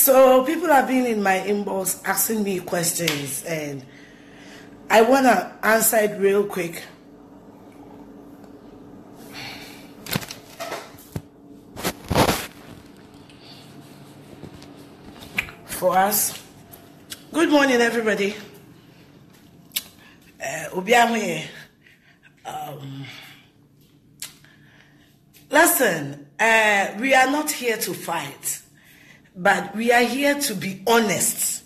So people have been in my inbox asking me questions, and I want to answer it real quick. For us, good morning, everybody. Listen, we are not here to fight, but we are here to be honest.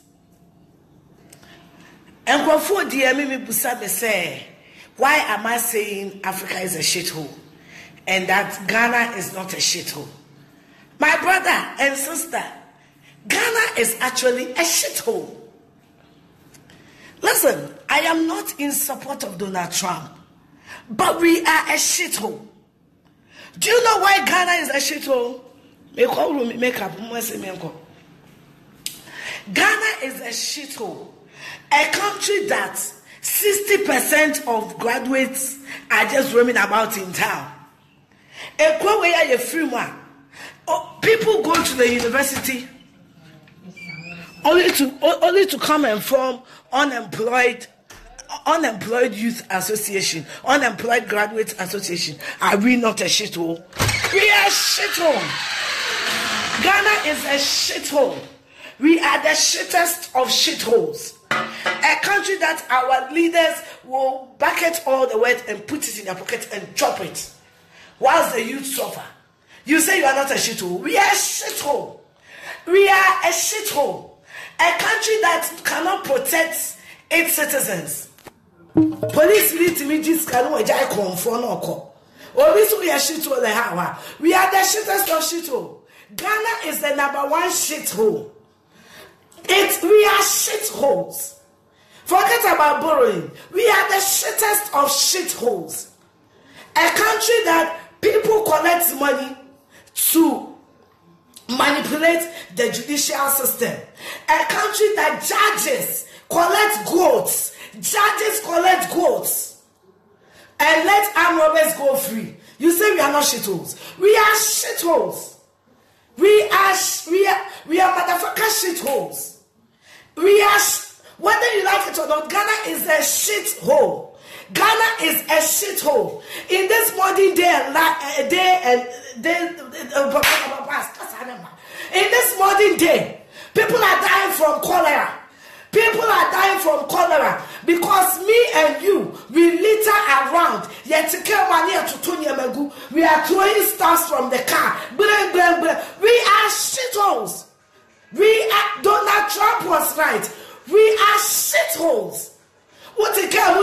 And before the Mimi Busabe say, why am I saying Africa is a shithole and that Ghana is not a shithole? My brother and sister, Ghana is actually a shithole. Listen, I am not in support of Donald Trump, but we are a shithole. Do you know why Ghana is a shithole? Ghana is a shithole. A country that 60% of graduates are just roaming about in town. People go to the university only to come and form unemployed youth association, unemployed graduate association. Are we not a shithole? We are a shithole. Ghana is a shithole. We are the shittest of shitholes. A country that our leaders will bucket all the wealth and put it in their pocket and chop it, whilst the youth suffer. You say you are not a shithole. We are a shithole. We are a shithole. A country that cannot protect its citizens. Police need me just cannot conform or we are shithole. We are the shittest of shithole. Ghana is the number one shithole. We are shitholes. Forget about borrowing. We are the shittest of shitholes. A country that people collect money to manipulate the judicial system. A country that judges collect goats. Judges collect goats and let armed robbers go free. You say we are not shitholes. We are shitholes. We are motherfucker shitholes. We are, whether you like it or not, Ghana is a shithole. Ghana is a shithole. In this modern day, people are dying from cholera. People are dying from cholera because me and you, we litter around. We are throwing stuff from the car. We are shitholes. Donald Trump was right. We are shitholes. We are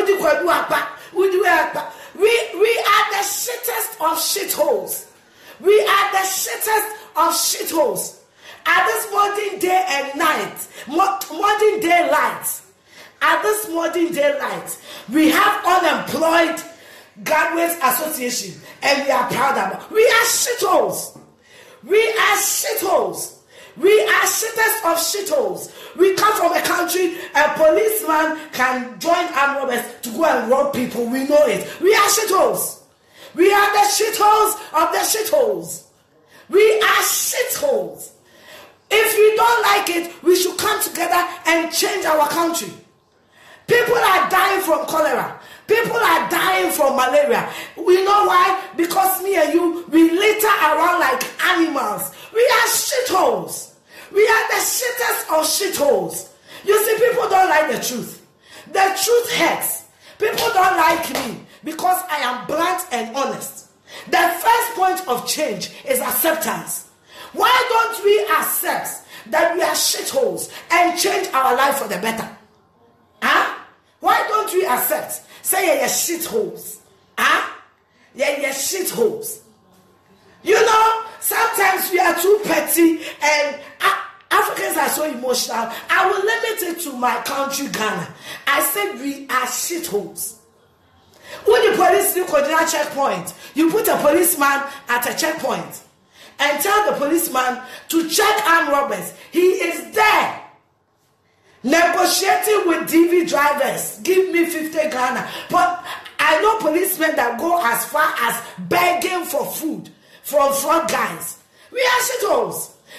the shittest of shitholes. We are the shittest of shitholes. At this modern day and night, modern day light, at this modern day light, we have unemployed graduates association, and we are proud of it. We are shitholes. We are shitholes. We are shittest of shitholes. We come from a country, a policeman can join armed robbers to go and rob people. We know it. We are shitholes. We are the shitholes of the shitholes. We are shitholes. If we don't like it, we should come together and change our country. People are dying from cholera. People are dying from malaria. We know why? Because me and you, we litter around like animals. We are shitholes. We are the shittest of shitholes. You see, people don't like the truth. The truth hurts. People don't like me because I am blunt and honest. The first point of change is acceptance. Why don't we accept that we are shitholes and change our life for the better? Huh? Why don't we accept? Say you're shitholes. Huh? You're shitholes. You know, sometimes we are too petty and Africans are so emotional. I will limit it to my country, Ghana. I said we are shitholes. When the police do coordinate checkpoint, you put a policeman at a checkpoint and tell the policeman to check armed robbers. He is there negotiating with DV drivers. Give me 50 Ghana. But I know policemen that go as far as begging for food from front guys. We are shitholes.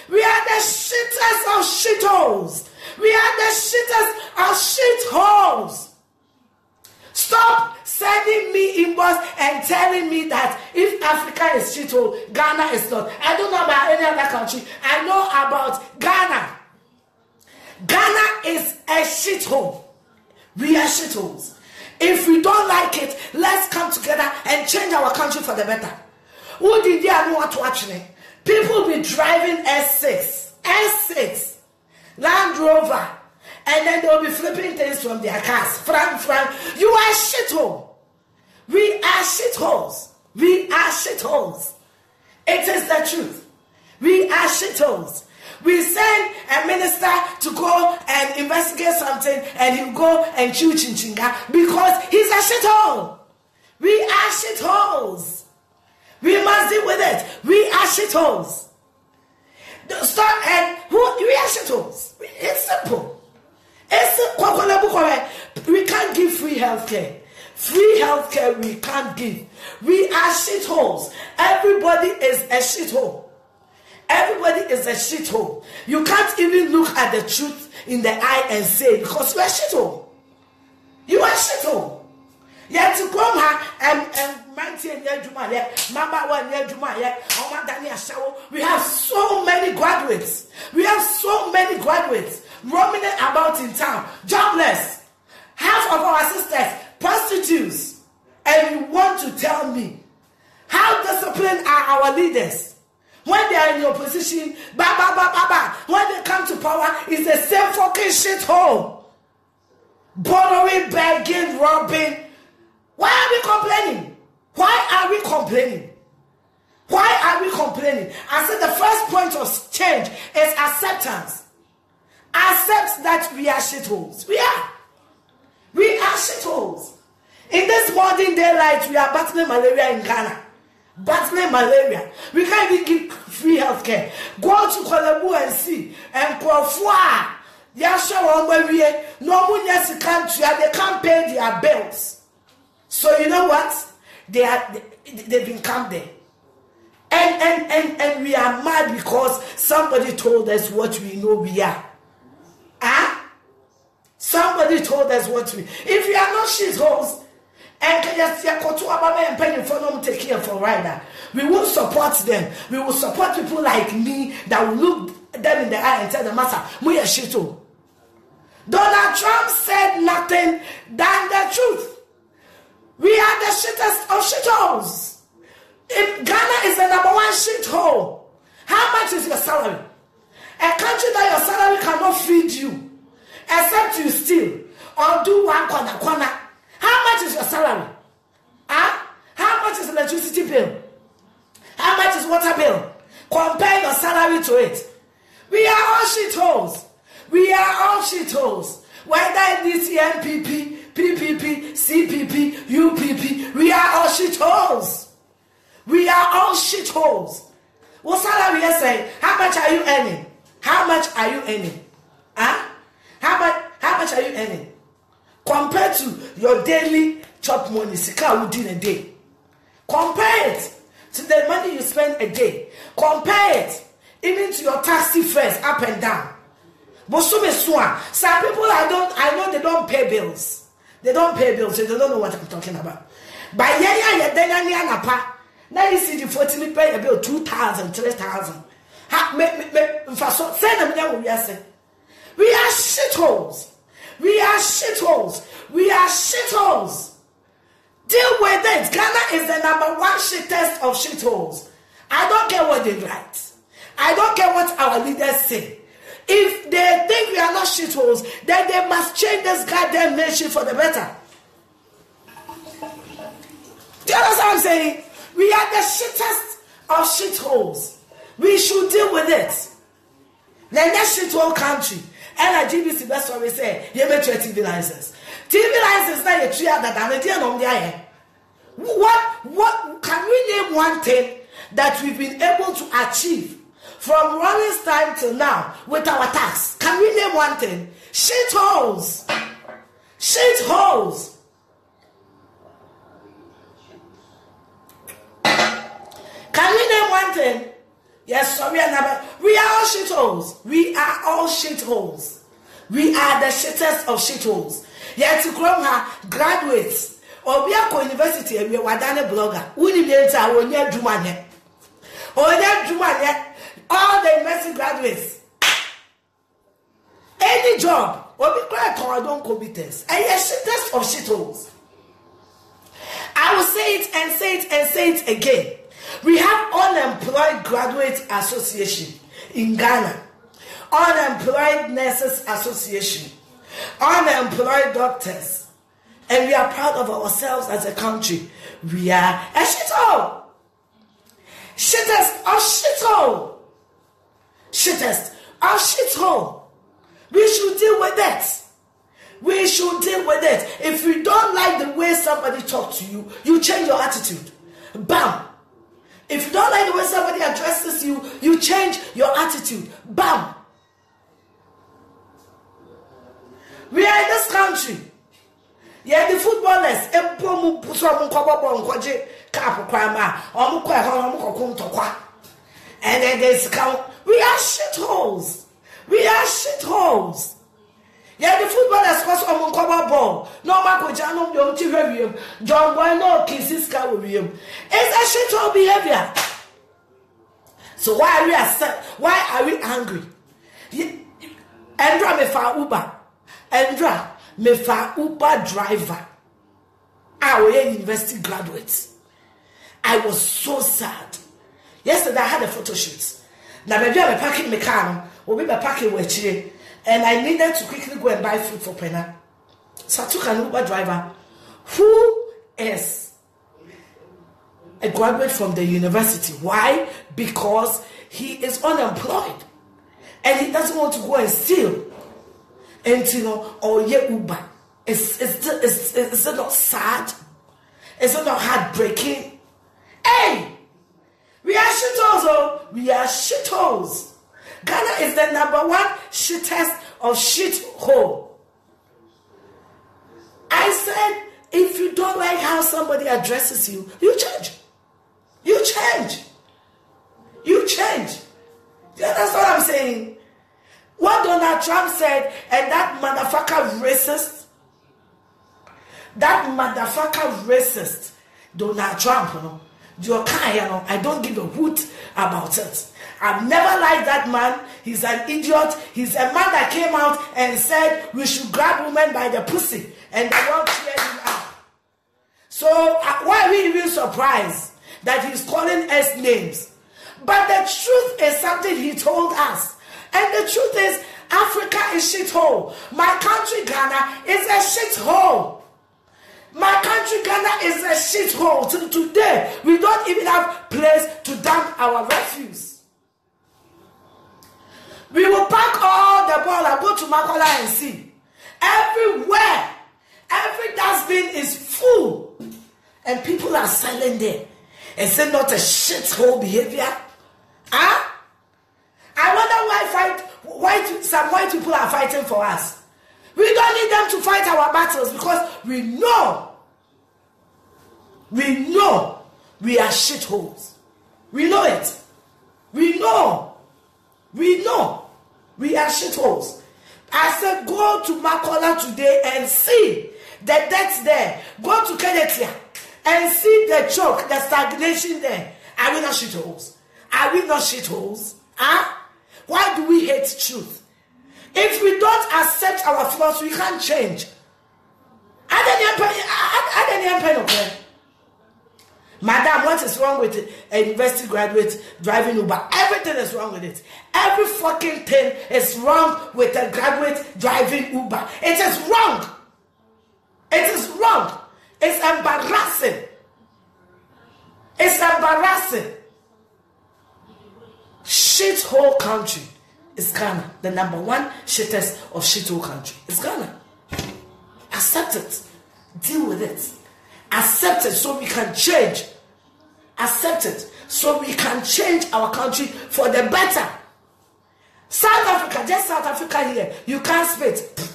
We are the shitters of shitholes. We are the shitters of shitholes. Stop sending me inbox and telling me that if Africa is shithole, Ghana is not. I don't know about any other country. I know about Ghana. Ghana is a shithole. We are shitholes. If we don't like it, let's come together and change our country for the better. Who did you know what to watch me? People be driving S6, Land Rover, and then they'll be flipping things from their cars. Frank, you are shithole. We are shitholes. We are shitholes. It is the truth. We are shitholes. We send a minister to go and investigate something, and he'll go and chew chinchinga because he's a shithole. We are shitholes. We must deal with it. We are shitholes. Stop and we are shitholes. It's simple. We can't give free healthcare. Free healthcare we can't give. We are shitholes. Everybody is a shithole. Everybody is a shithole. You can't even look at the truth in the eye and say because you are shithole. You are shithole. Yet to come here and maintain we have so many graduates. We have so many graduates roaming about in town, jobless. Half of our sisters, prostitutes. And you want to tell me how disciplined are our leaders? When they are in your position, when they come to power, it's the same fucking shithole. Borrowing, begging, robbing. Why are we complaining? Why are we complaining? Why are we complaining? I said the first point of change is acceptance. Accept that we are shitholes. We are. We are shitholes. In this modern day life, we are battling malaria in Ghana. Battling malaria. We can't even give free healthcare. Go to Kuala Lumpur and see. And Kwafua. No one has a country. They can't pay their bills. So you know what? They've been come there. And we are mad because somebody told us what we know we are. Somebody told us what we. If we are not shitholes, and take care for rider, we will support them. We will support people like me that will look them in the eye and tell them, Master, we are shithole. Donald Trump said nothing than the truth. We are the shittest of shitholes. If Ghana is the number one shithole, how much is your salary? A country that your salary cannot feed you, except you steal or do one corner. How much is your salary? How much is electricity bill? How much is water bill? Compare your salary to it. We are all shitholes. We are all shitholes. Whether it's NPP, PPP, CPP, UPP, we are all shitholes. We are all shitholes. What salary you say? How much are you earning? How much are you earning? How much are you earning? Compared to your daily chop money, sika within a day. Compare it to the money you spend a day. Compare it even to your taxi fares up and down. But some people I know they don't pay bills. They don't pay bills, so they don't know what I'm talking about. But now you see the 40 pay a bill 2,000, 3,000. We are shitholes. We are shitholes. We are shitholes. Deal with it. Ghana is the number one shittest of shitholes. I don't care what they write. I don't care what our leaders say. If they think we are not shitholes, then they must change this goddamn nation for the better. Do you understand what I'm saying? We are the shittest of shitholes. We should deal with it. The next shithole country. And GBC best what we say, you make your TV license. TV license now you treat that and they don't get. What can we name one thing that we've been able to achieve from Rawlings time till now with our tax? Can we name one thing? Shitholes. Shitholes. Can we name one thing? Yes, so we are all shitholes. We are all shitholes. We are the shittest of shitholes. Yet to grow graduates or we are university and we are done a blogger. We need to when you do money. Or you all the university graduates. Any job or be quite or don't competence. And yes, shittest of shitholes. I will say it and say it and say it again. We have Unemployed Graduate Association in Ghana, Unemployed Nurses Association, Unemployed Doctors, and we are proud of ourselves as a country. We are a shithole. Shittest of shithole. Shittest of shithole. We should deal with that. We should deal with it. If you don't like the way somebody talks to you, you change your attitude. Bam. If you don't like the way somebody addresses you, you change your attitude. Bam. We are in this country. Yeah, the footballers. And then they count. We are shitholes. We are shitholes. Yeah, the footballers was on ball. No Marco Jano, John Bueno, Kisses Kawim. It's a shithole behavior. So why are we angry? Andra me fa Uber. Andra me fa Uber driver. Our university graduates. I was so sad. Yesterday I had a photo shoot. Now maybe I'm packing my car, or maybe I'm packing with you. And I needed to quickly go and buy food for Pena. So I took an Uber driver who is a graduate from the university. Why? Because he is unemployed. And he doesn't want to go and steal. And or Uber. Is it not sad? Is it not heartbreaking? Hey! We are shitholes, we are shitholes. Ghana is the #1 shittest of shithole. I said, if you don't like how somebody addresses you, you change. You change. You change. Yeah, that's what I'm saying. What Donald Trump said, and that motherfucker racist, Donald Trump, I don't give a hoot about it. I've never liked that man. He's an idiot. He's a man that came out and said we should grab women by the pussy, and they won't clear him up. So why are we even surprised that he's calling us names? But the truth is something he told us. And the truth is, Africa is shithole. My country, Ghana, is a shithole. My country, Ghana, is a shithole. Till today, we don't even have place to dump our refuse. We will pack all the ball and go to Makola and see. Everywhere, every dustbin is full. And people are selling there. Is it not a shithole behavior? Huh? I wonder why some white people are fighting for us. We don't need them to fight our battles because we know we are shitholes. We know it. We know we are shitholes. I said, go to Makola today and see the death there. Go to Kenetia and see the choke, the stagnation there. Are we not shitholes? Are we not shitholes? Huh? Why do we hate truth? If we don't accept our flaws, we can't change. Madam, what is wrong with a university graduate driving Uber? Everything is wrong with it. Every fucking thing is wrong with a graduate driving Uber. It is wrong. It is wrong. It's embarrassing. It's embarrassing. Shithole country is Ghana. The #1 shittest of shithole country is Ghana. Accept it. Deal with it. Accept it so we can change. Accept it so we can change our country for the better. South Africa, just South Africa here, you can't spit.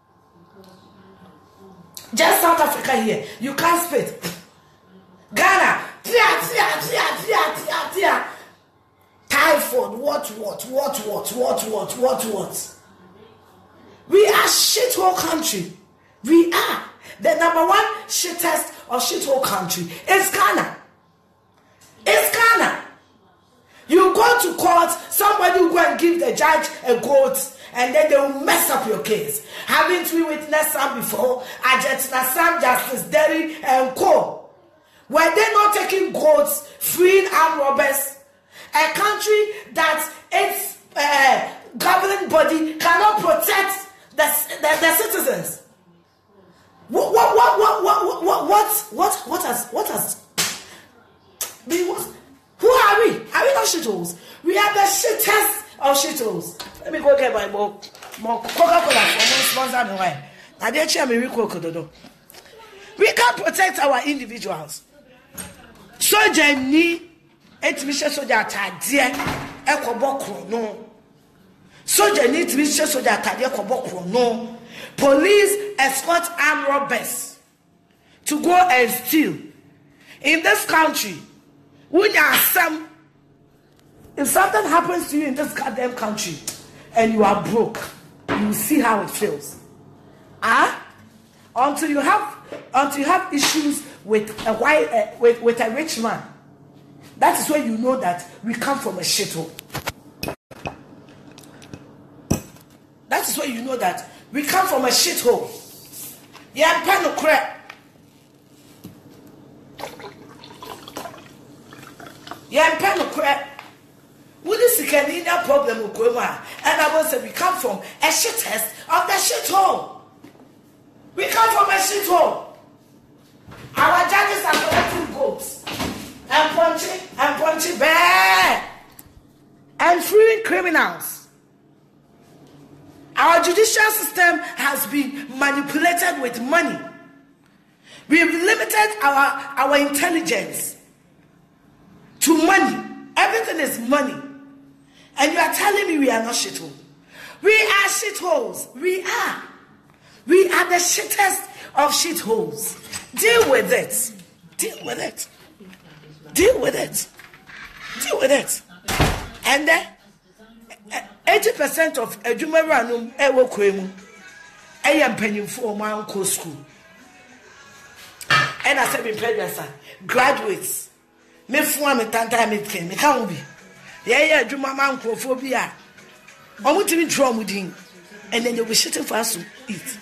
Just South Africa here, you can't spit. Ghana, iPhone, what? We are shithole country. We are. The number one shittest of shithole country is Ghana. It's Ghana. You go to court, somebody will go and give the judge a goat, and then they will mess up your case. Haven't we witnessed some before? Argentina, Sam, Justice Derry, and Co. Were they not taking goats, freeing armed robbers? A country that its governing body cannot protect the citizens. What has been? Who are we? Are we not shitholes? We are the shittest of shitholes. Let me go get my more Coca-Cola for sponsor me wine. I didn't share me we can't protect our individuals. Soldier ni etmisha soldier atade ekobokro no. Soldier ni etmisha soldier atade ekobokro no. Police escort armed robbers to go and steal. In this country, if something happens to you in this goddamn country and you are broke, you see how it feels. Until you have issues with a rich man, that is when you know that we come from a shithole. That is when you know that we come from a shithole. Yeah, pen no crap. Yeah, pen no crap. What is the Canadian problem with Kwema? And I will say we come from a shittest of the shithole. We come from a shithole. Our judges are collecting votes and punching bad and freeing criminals. Our judicial system has been manipulated with money. We've limited our intelligence to money. Everything is money. And you are telling me we are not shitholes. We are shitholes. We are. We are the shittest of shitholes. Deal with it. Deal with it. Deal with it. Deal with it. And then 80% of Edumeranum ewo kwemu eyam penimfo ma uncle school. And I said in previous graduates me fun me tanta me ken me kan bi ye adwuma ma uncle bi a omutimi drum din and then they will be shitting for us to eat.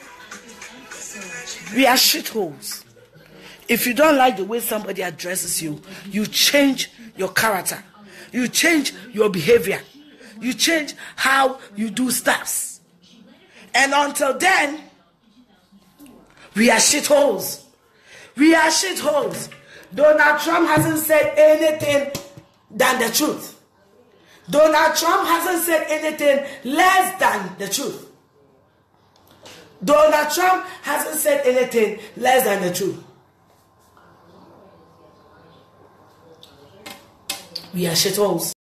We are shitholes. If you don't like the way somebody addresses you, you change your character. You change your behavior. You change how you do stuff. And until then, we are shitholes. We are shitholes. Donald Trump hasn't said anything than the truth. Donald Trump hasn't said anything less than the truth. Donald Trump hasn't said anything less than the truth. We are shitholes.